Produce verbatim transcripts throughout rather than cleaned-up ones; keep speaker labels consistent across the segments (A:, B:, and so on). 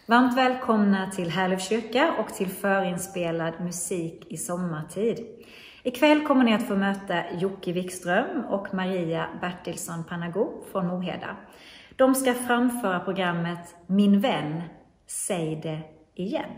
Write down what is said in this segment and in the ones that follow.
A: Varmt välkomna till Härlöv kyrka och till förinspelad musik i sommartid. Ikväll kommer ni att få möta Jocke Wikström och Maria Bertilsson Panago från Moheda. De ska framföra programmet Min vän, säg det igen.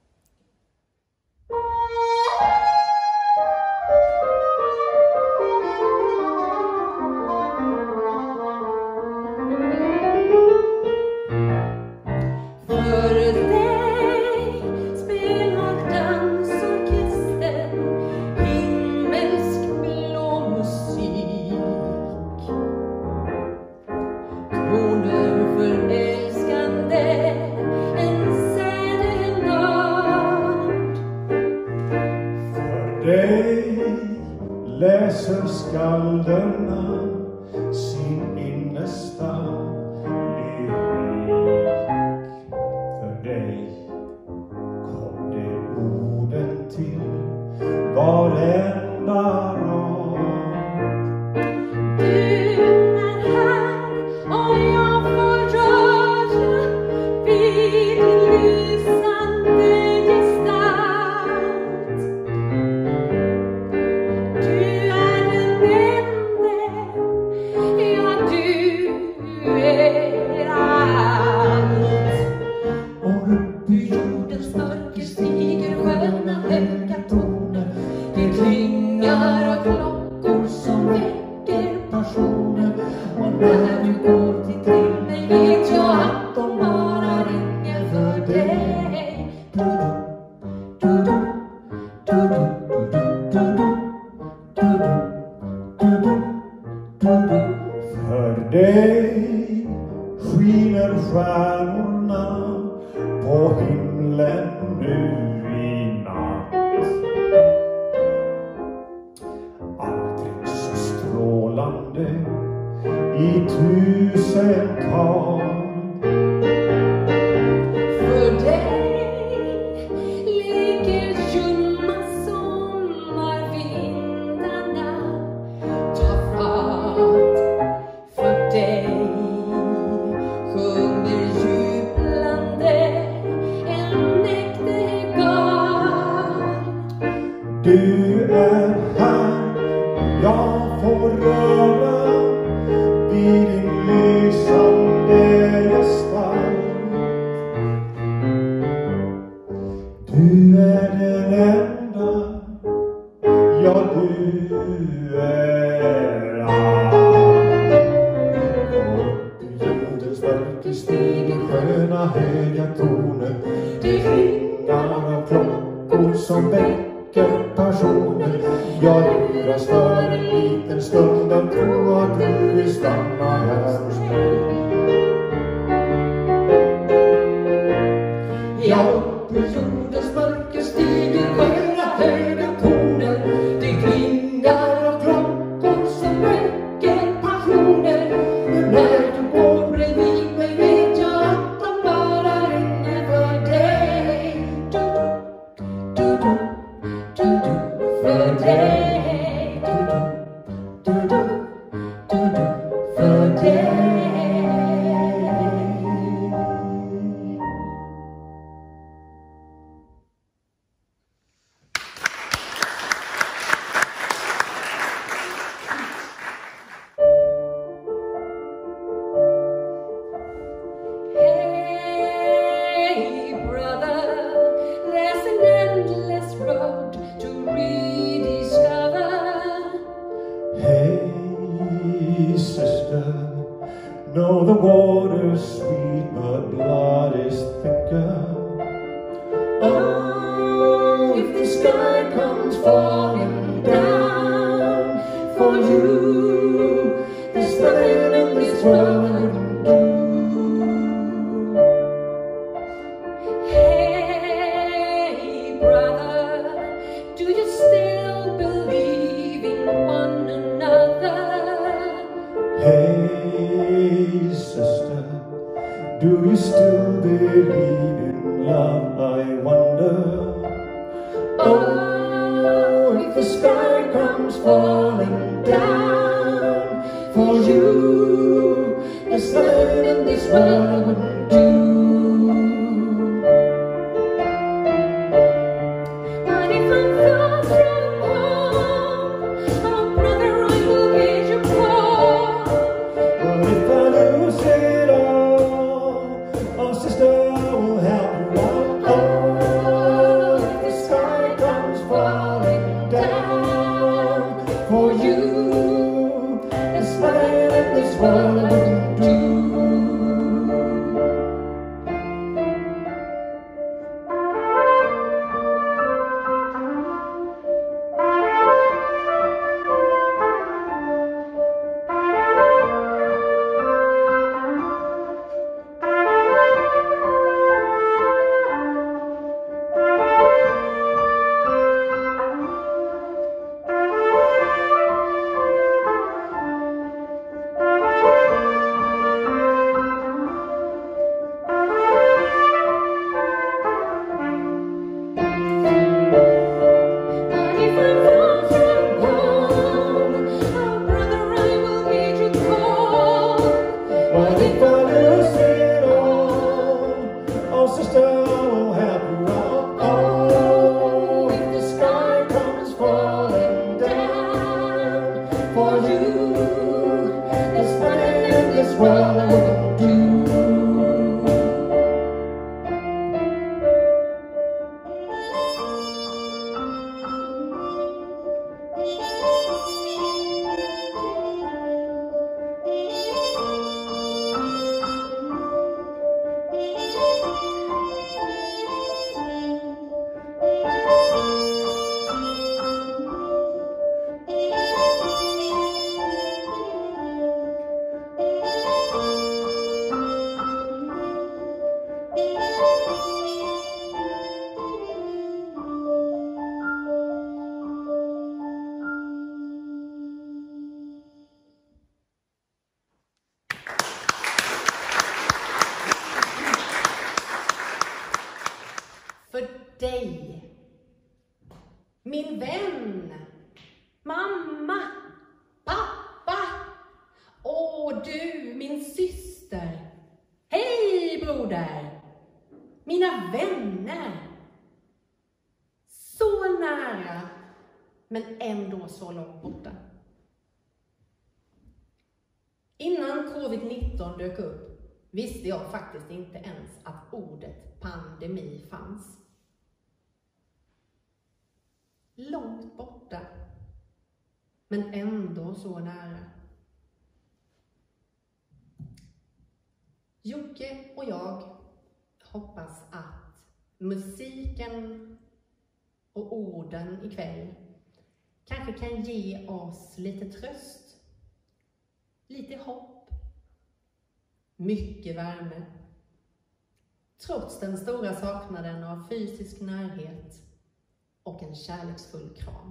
B: Läser skalderna sin innersta lyrik. För dig kom det orden till varenda rad.
C: Du är här och jag får röra vid din lysande gestalt. Du är den enda, ja du är allt. Och upp i jordens mörker stiger sköna höga toner. Det klingar av klockor som väcker passioner. Och när du går till till mig vet jag att de bara ringer för dig. Du, du, du, du, du, du, du, du, du, du, du.
B: För dig skiner stjärnorna på himlen nu i natt. Allting så strålande i tusental.
C: För dig ligger ljumma sommarvindarna. Ta fart. För dig sjunger jublande en näktergal.
B: Du är här, jag får röra vid din lysande gestalt. Du är den enda, ja du är allt. Och i jordens mörker stiger sköna höga toner. Det klingar av klockor som väcker passioner. Jag luras för en liten stund att tro att du vill stanna här hos mig.
C: Ja, upp i jordens mörker stiger sköna höga toner. Det klingar av klockor som väcker passioner. Men när du går bredvid mig vet jag att de bara ringer för dig. Du, du, du, du, du, för dig. Du, du, du, du, du, för dig. Hey, brother, there's an endless road to rediscover.
B: Hey sister, know the water's sweet but blood is thicker.
C: Oh, if the sky comes falling down for you, there's nothing in this world I wouldn't do. Hey, brother, do you still believe in one another?
B: Hey sister, do you still believe in love, I wonder?
C: Oh, if the sky comes falling down for you, there's nothing in this world I wouldn't do.
D: min vän, mamma, pappa, och du, min syster. Hej broder, mina vänner. Så nära, men ändå så långt borta. Innan covid nitton dök upp visste jag faktiskt inte ens att ordet pandemi fanns. Långt borta, men ändå så nära. Jocke och jag hoppas att musiken och orden ikväll kanske kan ge oss lite tröst, lite hopp, mycket värme. Trots den stora saknaden av fysisk närhet och en kärleksfull kram.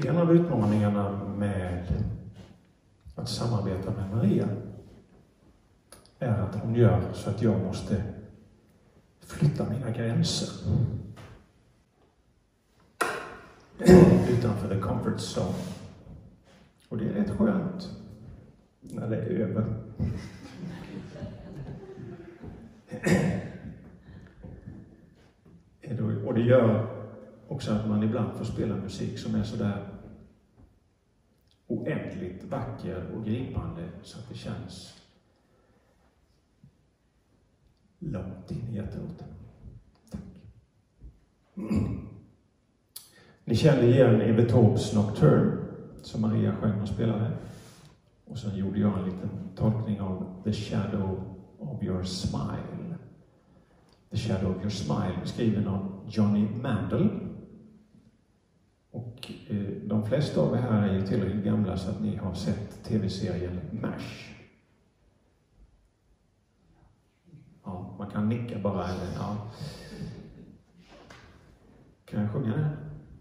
B: en av utmaningarna med att samarbeta med Maria är att hon gör så att jag måste flytta mina gränser utanför the comfort zone. Och det är rätt skönt när det är över. Och det gör också att man ibland får spela musik som är så där oändligt vacker och gripande så att det känns långt in i hjärtat. Tack. Ni kände igen Evert Taubes Nocturne som Maria sjöng och spelade. Och sen gjorde jag en liten tolkning av The Shadow of Your Smile. The Shadow of Your Smile beskriven av Johnny Mandel. Och eh, de flesta av er här är ju tillräckligt gamla så att ni har sett tv-serien MASH. Ja, man kan nicka bara eller ja. Kan jag sjunga den?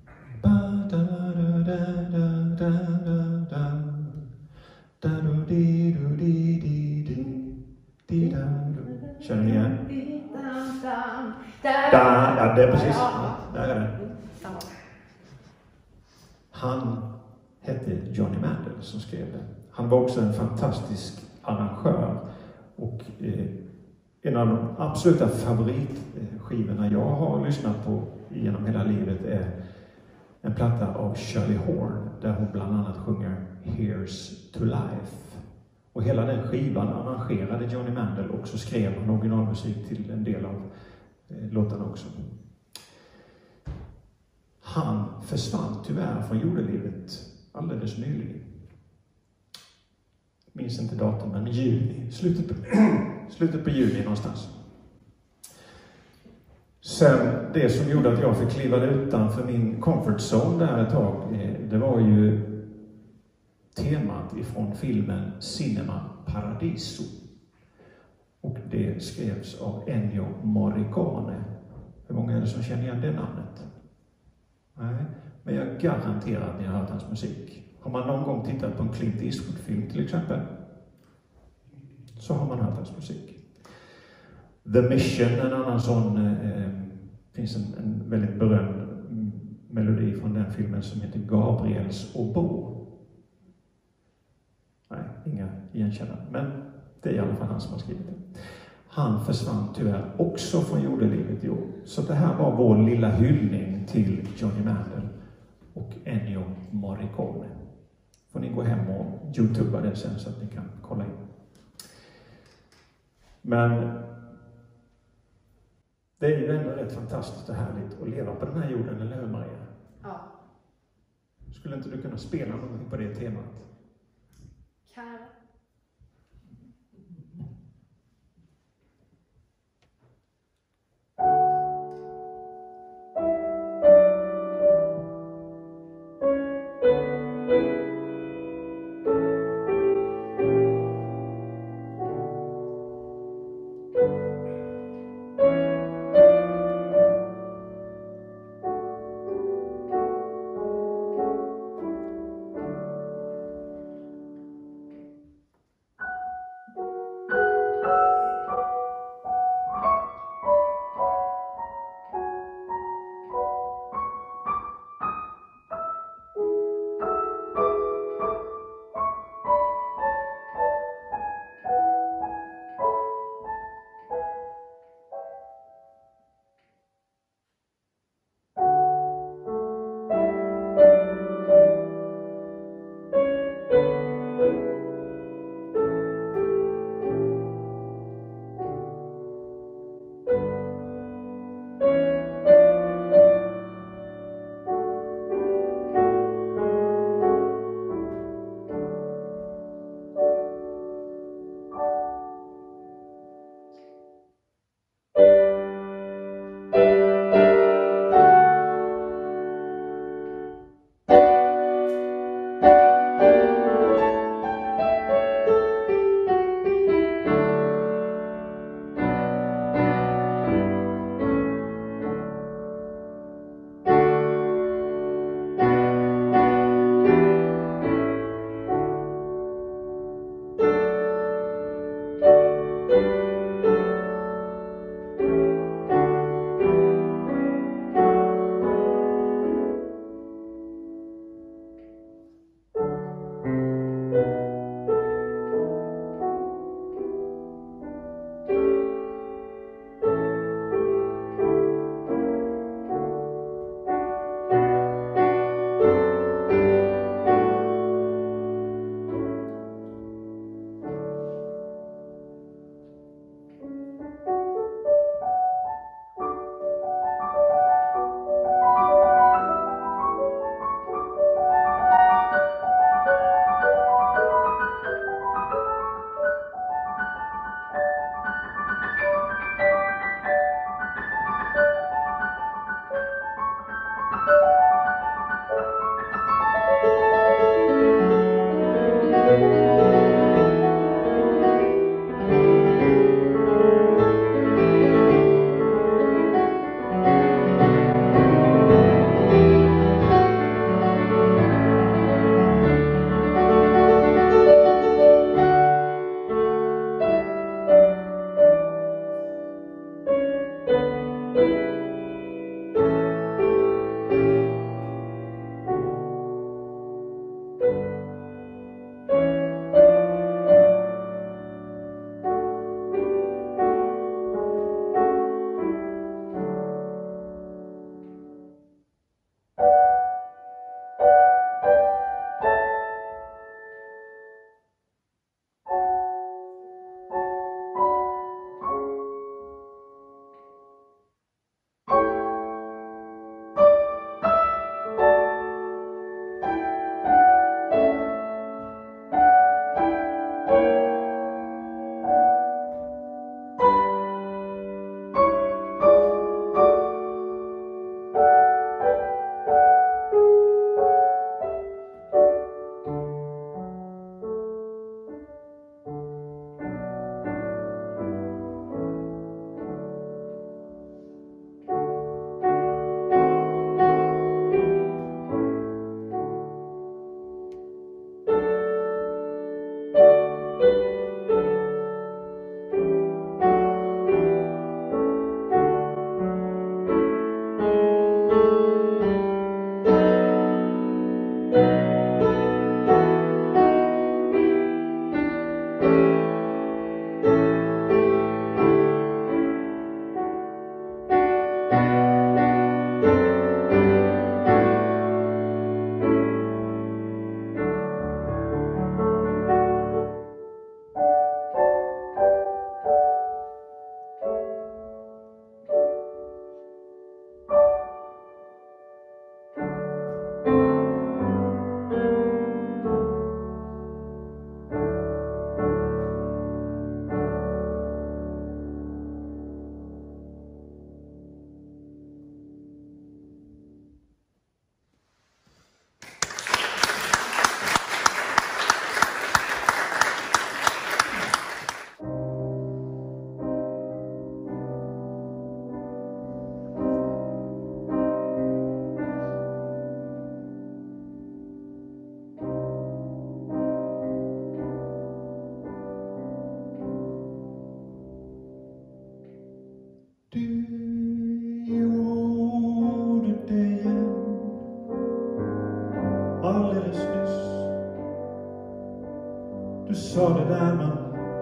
B: Känner ni igen? Da, ja, det är precis. Ja, där är det. Han hette Johnny Mandel som skrev det. Han var också en fantastisk arrangör och eh, en av de absoluta favoritskivorna jag har lyssnat på genom hela livet är en platta av Shirley Horn där hon bland annat sjunger Here's to Life. Och hela den skivan arrangerade Johnny Mandel och så skrev han originalmusik till en del av eh, låtarna också. Han försvann tyvärr från jordelivet alldeles nyligen. Minns inte datum, men juni. Slutet på, slutet på juni någonstans. Sen, det som gjorde att jag fick kliva utanför min comfort zone där ett tag, det var ju temat ifrån filmen Cinema Paradiso. Och det skrevs av Ennio Morricone. Hur många är det som känner igen det namnet? Nej, men jag garanterar att ni har hört hans musik. Har man någon gång tittat på en Clint Eastwood-film till exempel, så har man hört hans musik. The Mission, en annan sån, eh, finns en, en väldigt berömd melodi från den filmen som heter Gabriels obo. Nej, inga igenkännare, men det är i alla fall han som har skrivit det. Han försvann tyvärr också från jordelivet i år. Så det här var vår lilla hyllning till Johnny Mandel och Ennio Morricone. Får ni gå hem och youtuba det sen så att ni kan kolla in. Men det är ju ändå rätt fantastiskt och härligt att leva på den här jorden, eller hur Maria?
D: Ja.
B: Skulle inte du kunna spela någonting på det temat?
D: Kan.
B: Du gjorde det igen alldeles nyss. Du sa det där man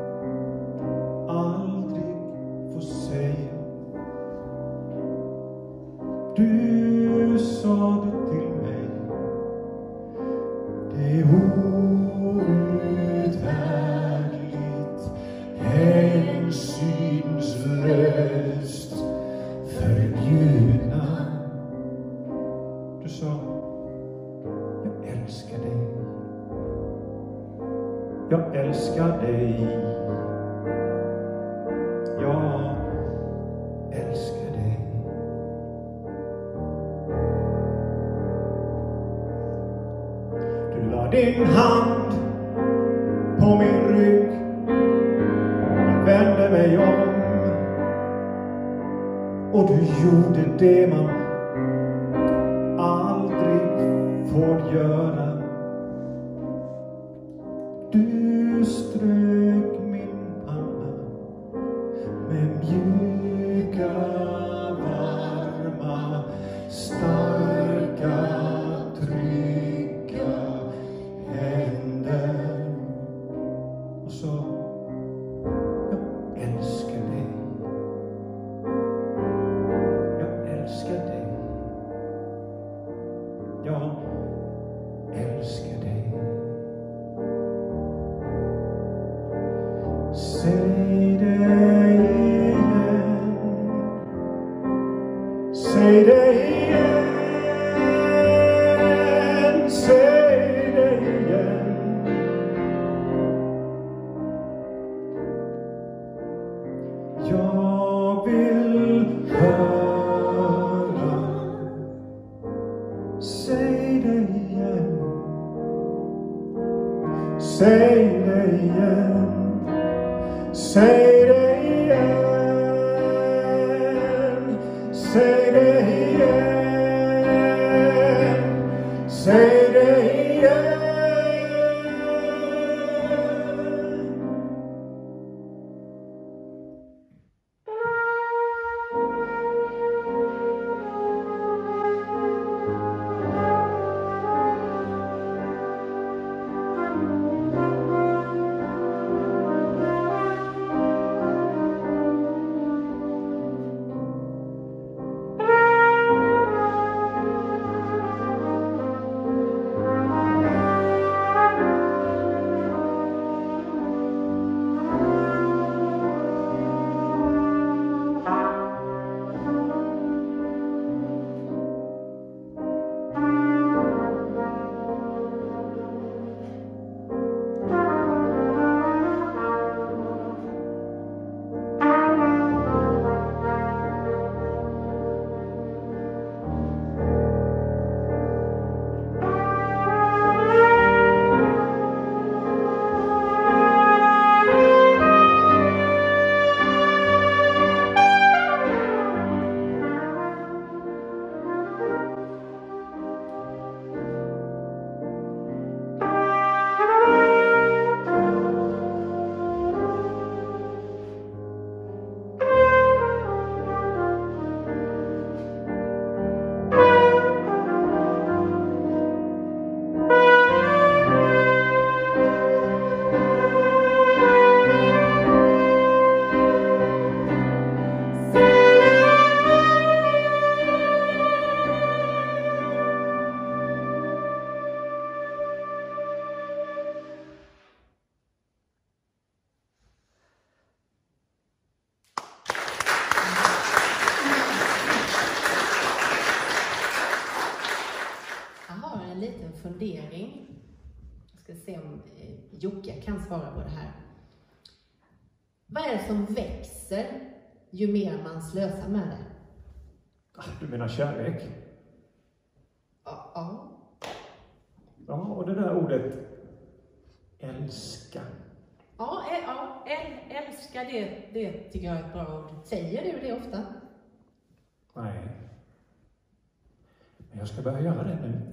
B: aldrig får säga. Du sa det till mig. Det är outhärdligt, hänsynslöst, förbjudna. Du sa, jag älskar dig. Jag älskar dig. Jag älskar dig. Du la din hand på min rygg. Jag vände mig om. Och du gjorde det man aldrig får göra. Du strök min panna med mjuka, varma, starka, trygga händer. Och så, jag älskar dig. Jag älskar dig. Jag älskar dig. Säg det igen. Säg det igen. Säg det igen. Jag vill höra. Säg det igen. Säg det igen. Säg det igen. Säg det igen. Säg det igen.
D: Fundering. Jag ska se om eh, Jocke kan svara på det här. Vad är det som växer ju mer man slösar med det?
B: Du menar kärlek?
D: Ja. Ja.
B: Ja, och det där ordet älska.
D: Ja, äl, ja äl, älska det, det tycker jag är ett bra ord. Säger du det ofta?
B: Nej. Men jag ska börja göra det nu.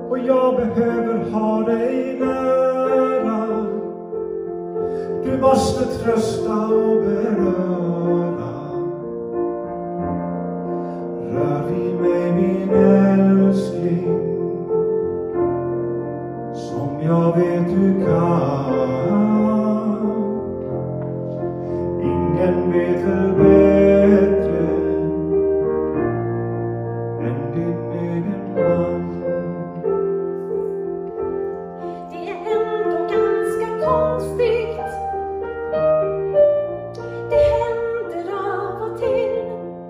B: och jag behöver ha dig nära. Du måste trösta och beröra. Rör vid mig min älskling, som jag vet du kan. Ingen vet väl bättre än din egen man.
E: Det är ändå ganska konstigt. Det händer av och till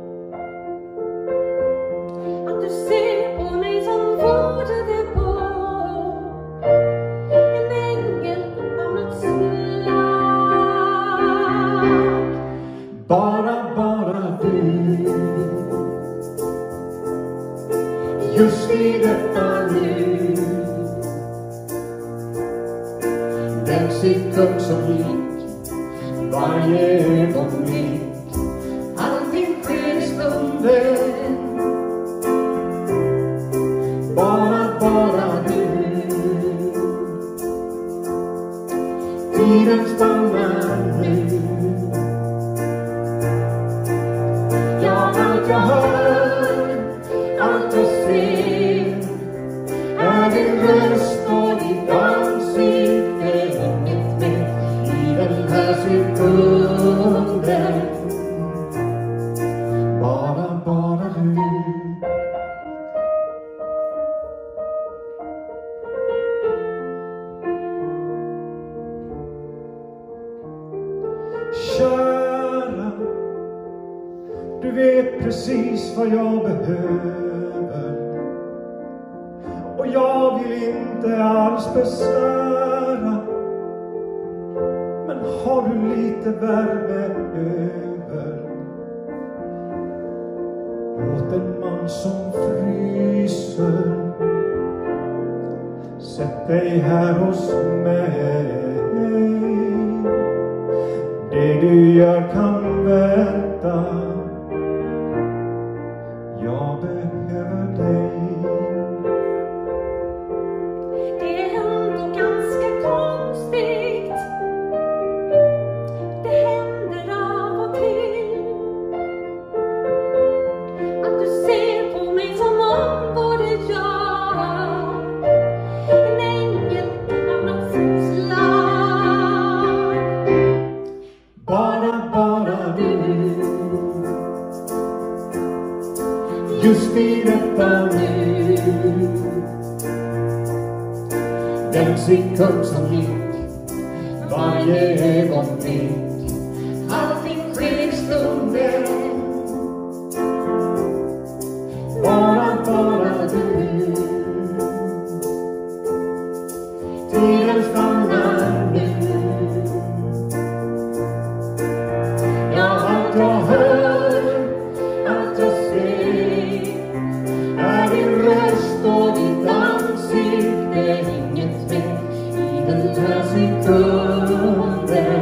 E: att du ser på mig som vore det på en ängel av något slag.
B: Bara, bara du, just i detta nu, den sekund som gick, varje ögonblick, allting sker i stunden. Bara, bara du, tiden stannar nu. Ja, allt jag hör, allt jag ser, är din röst och ditt ansikte. Inget mer i den här sekunden. Bara, bara du. Kära, du vet precis vad jag behöver, och jag vill inte alls besvära. Men har du lite värme över åt en man som fryser? Sätt dig här hos mig. Det du gör kan vänta. Jag behöver dig.
E: Det är ändå ganska konstigt. Det händer av och till att du ser på mig som om både jag en ängel av något slag.
B: Bara, bara du, just i detta nu, den sekund som gick, varje ögonblick, allting sker i stunden. Bara, bara du, tiden stannar nu. Ja, allt jag hör, allt jag ser, är din röst och ditt ansikte. Inget mer i den här sekunden.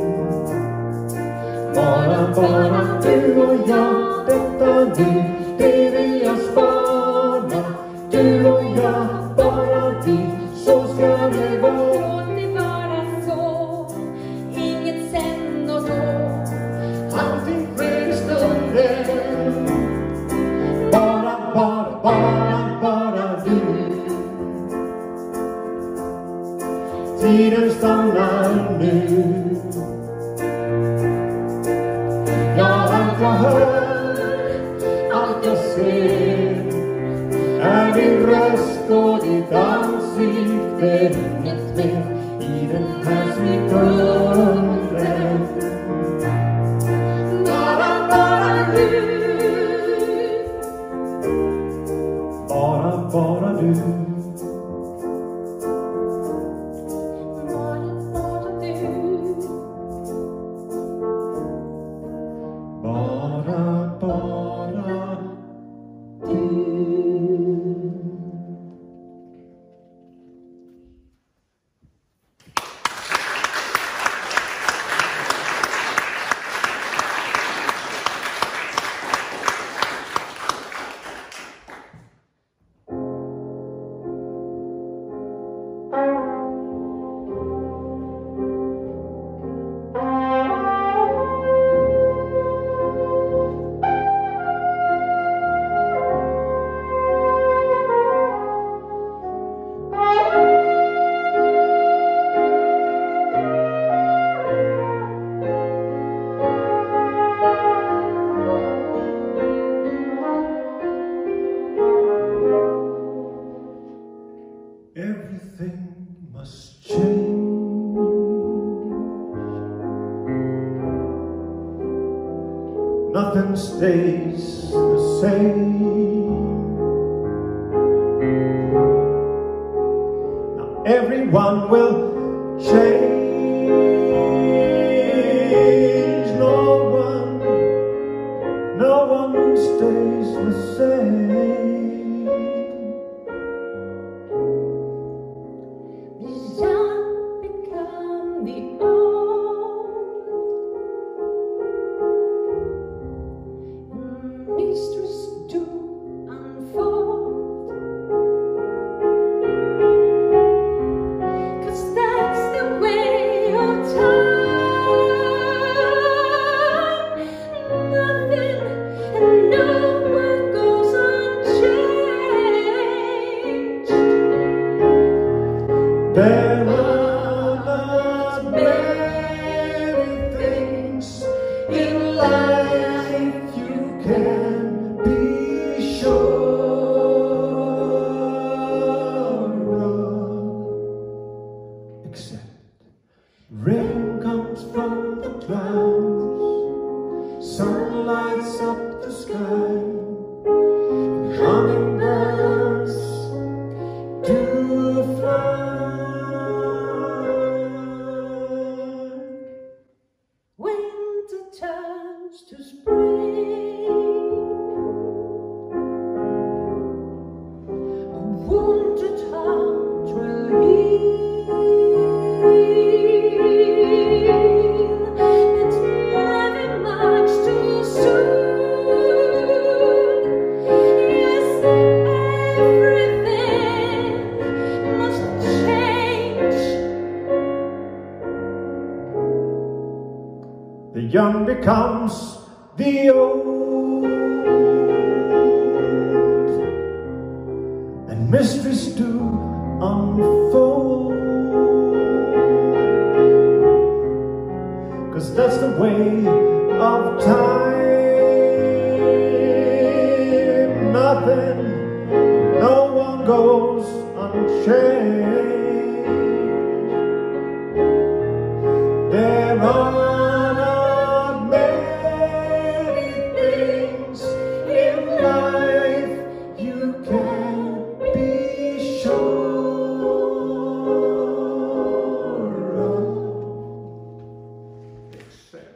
B: Bara, bara du och jag, detta nu, det vill jag spana. Du och jag, bara vi, så ska det vara.
E: Låt det vara så, inget sen och då.
B: Allting sker i stunden. Bara, bara, bara, bara du. Tiden stannar nu. Ja, allt jag hör, allt jag ser, är din röst och ditt ansikte. Inget mer i den här sekunden. Bara, bara du. Bara, bara du.
E: Bara, bara du.
B: Bara, bara du. nothing stays the same. Now everyone will change. No one, no one stays the same.
E: The young become the old, and mysteries do unfold. 'Cause that's the way of time. Nothing and no one goes unchanged.
B: There are not many things in life you can be sure of, except rain comes from the clouds, sun lights up the sky, and hummingbirds do fly.
E: Winter turns to spring, a wounded heart will heal. It's never much too soon. Yes, everything must change.
B: The young becomes the old, and mysteries do unfold. 'Cause that's the way of time. Nothing, no one goes unchanged. There are not many things in life you can be sure of, except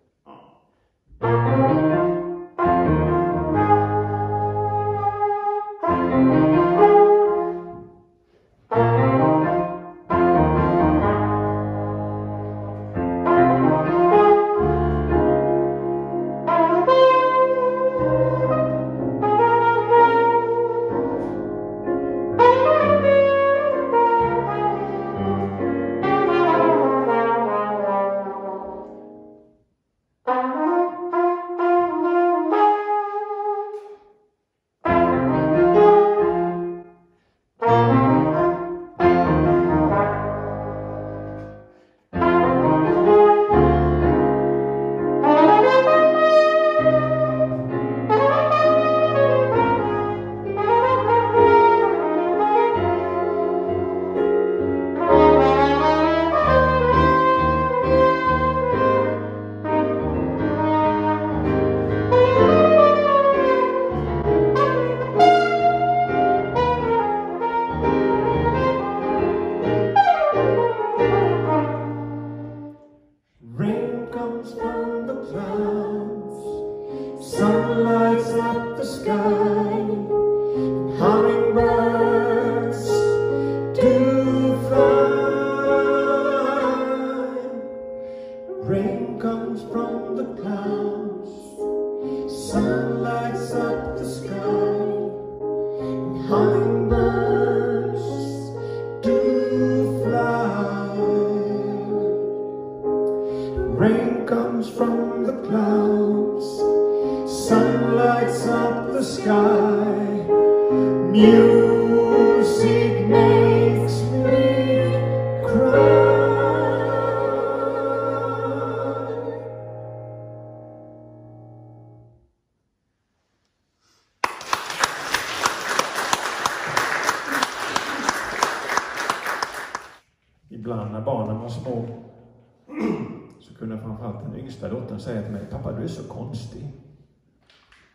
B: rain comes from the clouds, sun lights up the sky, and hummingbirds do fly. Rain comes from the clouds, sun lights up the sky, and hummingbirds do fly. Rain comes from the clouds, sun lights up the sky, music makes me cry. Ibland när barnen var små så kunde framförallt den yngsta dottern säga till mig: pappa, du är så konstig.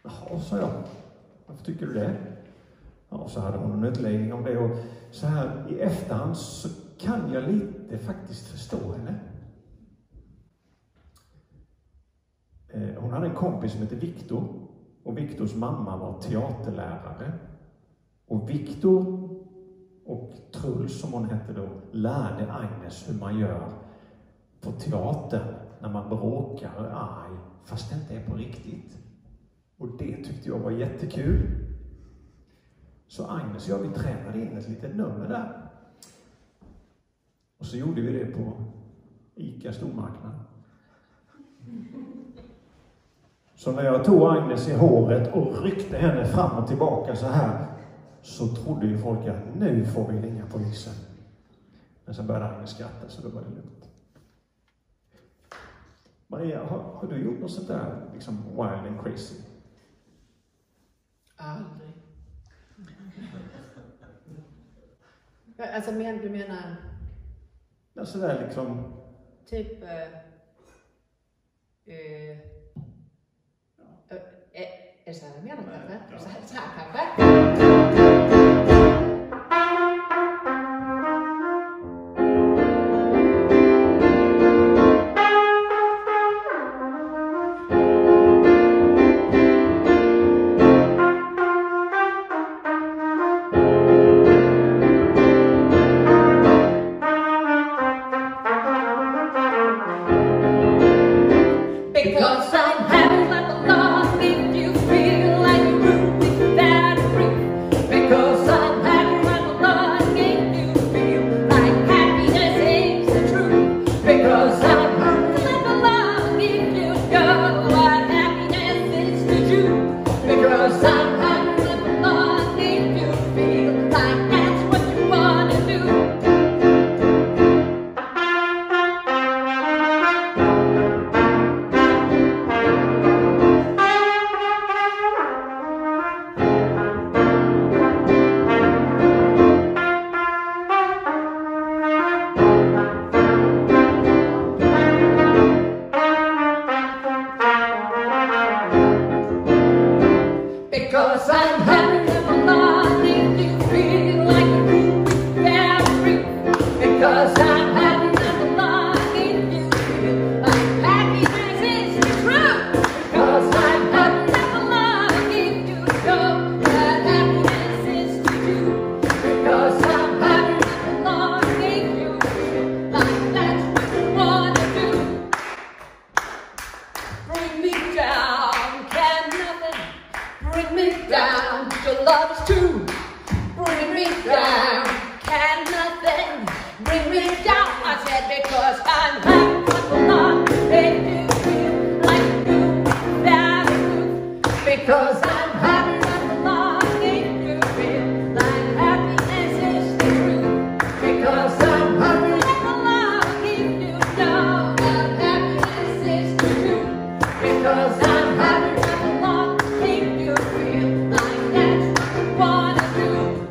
B: Jaha, sa jag. Varför tycker du det? Ja, så hade hon en utläggning om det. Och så här i efterhand så kan jag lite faktiskt förstå henne. Hon hade en kompis som hette Viktor. Och Viktors mamma var teaterlärare. Och Viktor och Truls, som hon hette då, lärde Agnes hur man gör på teatern när man bråkar och är arg, fast det inte är på riktigt. Och det tyckte jag var jättekul. Så Agnes och jag, vi tränade in ett litet nummer där. Och så gjorde vi det på Ica stormarknad. Så när jag tog Agnes i håret och ryckte henne fram och tillbaka så här, så trodde ju folk att nu får vi ringa polisen. Men sen började Agnes skratta, så då var det lugnt. Maria, har, har du gjort något sånt där liksom wild and crazy?
D: Aldrig. Alltså, men, du menar?
B: Ja, sådär liksom...
D: Typ... Uh, uh, uh, är, är det så här jag menar kanske? Så här, så här kanske?
E: Because I'm having like a love if you feel like a room without a roof. Because I'm having like a love if you feel like happiness is the truth. Because I'm having like a love if you know what happiness is to you. Because I'm having like a love if you feel like that's what you wanna do. Because I'm having a lot if you feel like a room without a roof. Because I'm having a lot if you feel like happiness is the truth. Because I'm having a lot if you know that happiness is to you. Because I'm having a lot if you feel like that's what you wanna do. Bring me down, can nothing bring me down, your love is true. Bring me down, can nothing bring me down. I said because I'm having a lot and you feel like you without a roof. Because I'm having a lot and you feel like happiness is the truth. Because I'm having a lot and you know that happiness is the truth. Because I'm having a lot and you feel like that's what you wanna do.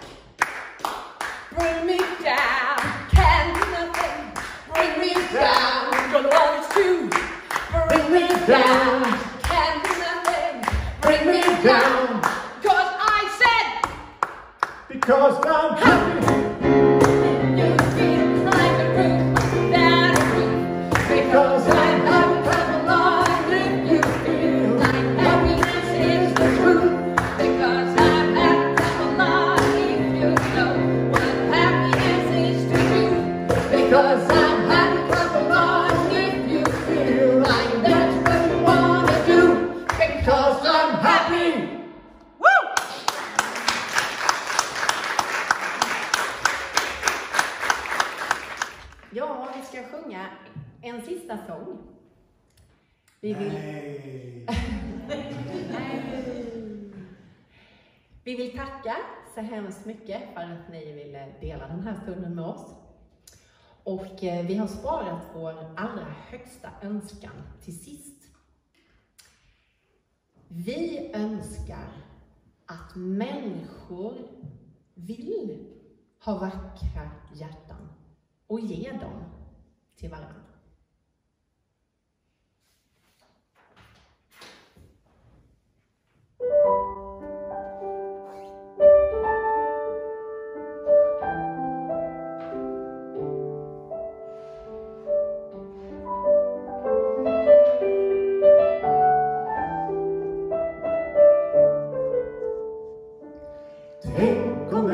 E: Bring me down, can nothing bring me down. Your love is true. Bring me down, can nothing bring me down. Cause I said,
B: Because I'm happy.
E: you feel like a roof without a roof. Because I'm having a lot if you feel like happiness is the truth. Because I'm having a lot if you know what happiness is to you. Because I'm having a lot if you feel like that's what you wanna do. Because I'm happy.
D: Ja, vi ska sjunga en sista sång. Vi vill... Vi vill tacka så hemskt mycket för att ni ville dela den här stunden med oss. Och eh, vi har sparat vår allra högsta önskan till sist. Vi önskar att människor vill ha vackra hjärtan och ge dem till varandra.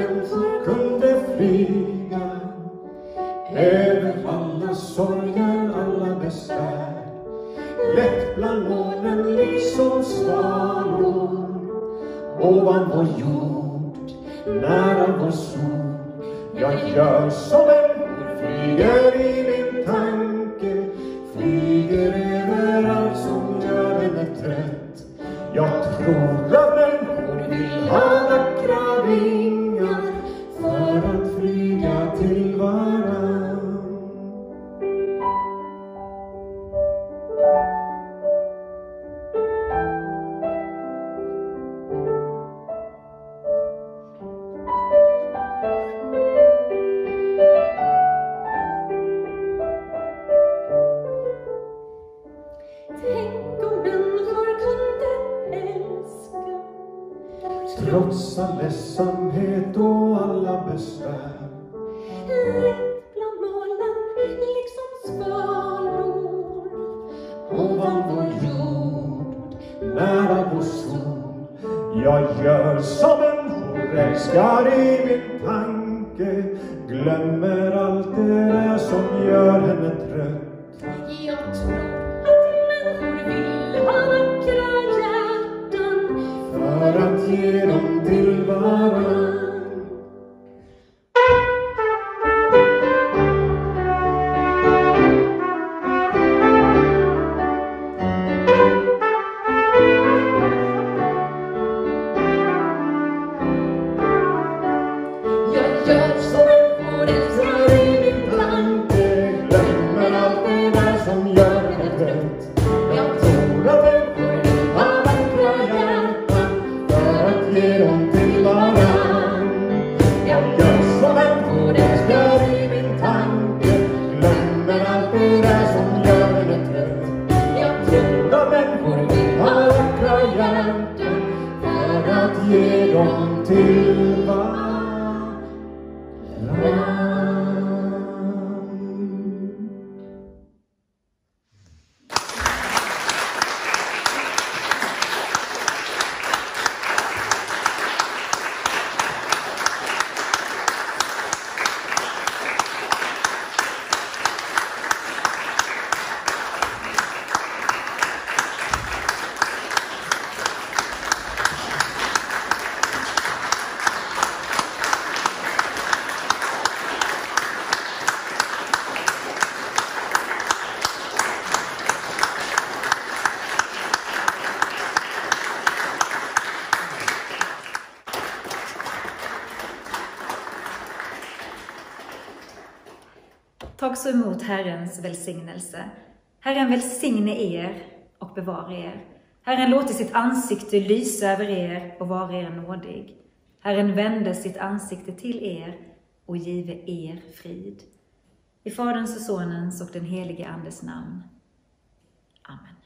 C: människor kunde flyga över alla sorger, alla besvär. Lätt bland molnen liksom svalor, ovan vår jord, nära vår sol. Jag gör som en hor, flyger i min tanke, flyger över allt som gör henne trött. Jag tror att en hor vill ha vackra vingar för att flyga till varann. Trots all ledsamhet och alla besvär. Lätt bland molnen liksom svalor, ovan vår jord, nära vår sol. Jag gör som en hor, älskar i min tanke, glömmer allt det där som gör henne trött. Jag tror att människor vill ha vackra hjärtan för att ge dem till varann. Jag gör som en hor, älskar i min tanke, glömmer allt det där som gör henne trött. Jag tror att en hor vill ha vackra hjärtan för att ge dem till varann. Jag gör som en hor, älskar i min tanke, glömmer allt det där som gör henne trött. Jag tror att människor vill ha vackra hjärtan för att ge dem till varann.
A: Tag så emot Herrens välsignelse. Herren välsigne er och bevara er. Herren låter sitt ansikte lysa över er och vara er nådig. Herren vände sitt ansikte till er och give er frid. I Faderns och Sonens och den helige Andes namn. Amen.